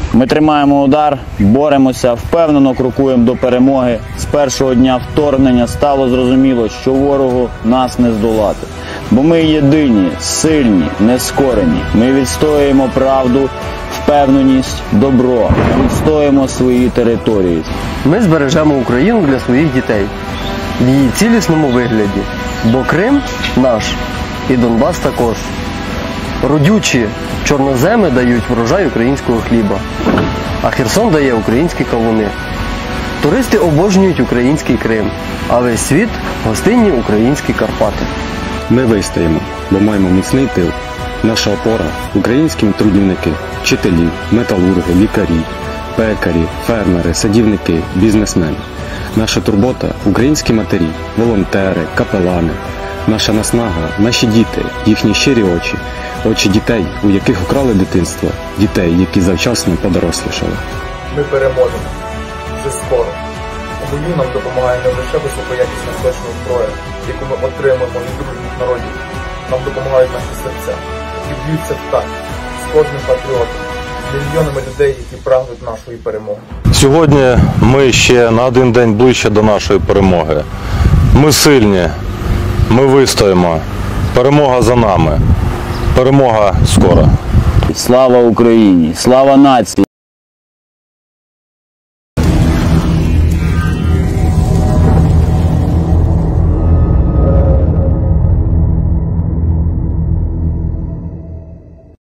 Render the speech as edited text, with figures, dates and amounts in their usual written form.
Ми тримаємо удар, боремося, впевнено крокуємо до перемоги. З першого дня вторгнення стало зрозуміло, що ворогу нас не здолати. Бо ми єдині, сильні, нескорені. Ми відстоюємо правду, впевненість, добро. Відстоюємо свої території. Ми збережемо Україну для своїх дітей в її цілісному вигляді. Бо Крим наш і Донбас також. Родючі чорноземи дають врожай українського хліба, а Херсон дає українські кавуни. Туристи обожнюють український Крим, а весь світ – гостинні українські Карпати. Ми вистоїмо, бо маємо міцний тил. Наша опора – українські трудівники, вчителі, металурги, лікарі, пекарі, фермери, садівники, бізнесмени. Наша турбота – українські матері, волонтери, капелани. Наша наснага – наші діти, їхні щирі очі. Очі дітей, у яких украли дитинство, дітей, які завчасно подорослішали. Ми переможемо. Вже скоро. У війні нам допомагає не лише високоякісна точна зброя, яку ми отримуємо від дружніх народів. Нам допомагають наші серця, які б'ються в такт з кожним патріотом, з мільйонами людей, які прагнуть нашої перемоги. Сьогодні ми ще на один день ближче до нашої перемоги. Ми сильні, ми вистоїмо. Перемога за нами. Перемога скоро. Слава Україні! Слава нації!